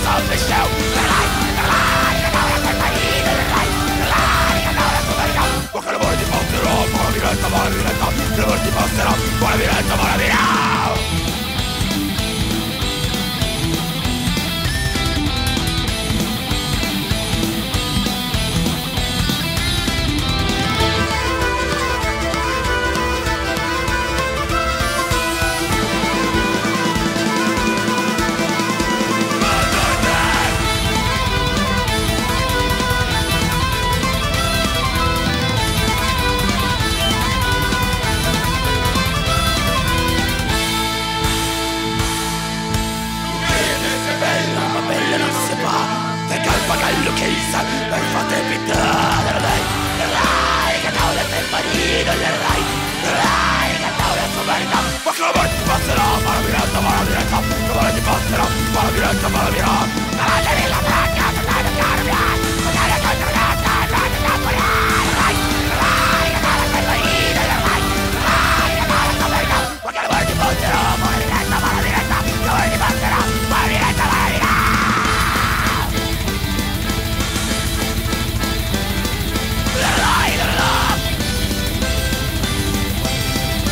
Quello che il sangue per fate pintare Rai, che tau le femmarino Rai, che tau le fumerità Ma che la morte passerà, ma la diretta, ma la diretta La morte passerà, ma la diretta, ma la diretta Ma la diretta, ma la diretta, ma la diretta Ma la diretta, ma la diretta, ma la diretta Rai, che tau le femmarino Rai, che tau le fumerità Ma che la morte passerà, ma la diretta, ma la diretta La morte passerà, ma la diretta, ma la diretta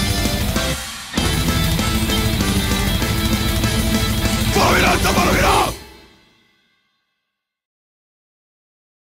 Fammi la